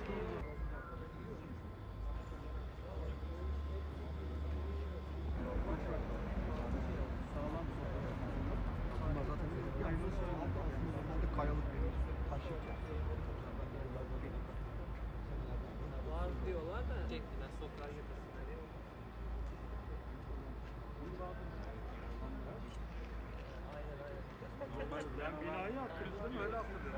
Var diyorlar da çektiler, sokağa girmesinler diye. Normal ben binayı attırdım öyle attırdım.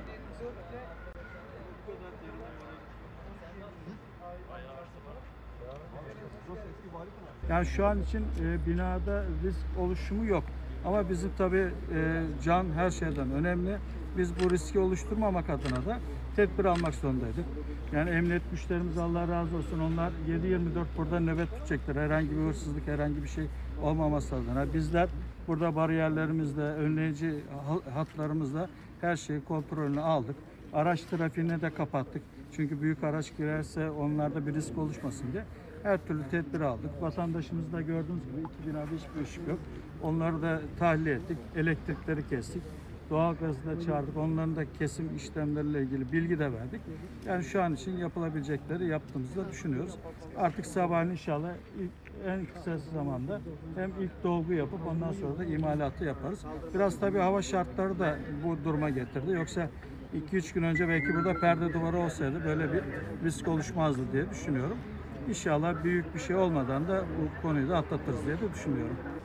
Yani şu an için binada risk oluşumu yok. Ama bizim tabii can her şeyden önemli. Biz bu riski oluşturmamak adına da tedbir almak zorundaydık. Yani emniyet güçlerimiz Allah razı olsun, onlar 7/24 burada nöbet tutacaklar. Herhangi bir hırsızlık, herhangi bir şey olmaması adına. Bizler burada bariyerlerimizle, önleyici hatlarımızla her şeyi kontrolüne aldık. Araç trafiğini de kapattık. Çünkü büyük araç girerse onlarda bir risk oluşmasın diye her türlü tedbir aldık. Vatandaşımız da gördüğünüz gibi iki binada hiçbir ışık yok. Onları da tahliye ettik. Elektrikleri kestik. Doğalgazı da çağırdık. Onların da kesim işlemleriyle ilgili bilgi de verdik. Yani şu an için yapılabilecekleri yaptığımızı da düşünüyoruz. Artık sabahleyin inşallah en kısa zamanda hem ilk dolgu yapıp ondan sonra da imalatı yaparız. Biraz tabii hava şartları da bu duruma getirdi. Yoksa 2-3 gün önce belki burada perde duvarı olsaydı böyle bir risk oluşmazdı diye düşünüyorum. İnşallah büyük bir şey olmadan da bu konuyu da atlatırız diye de düşünüyorum.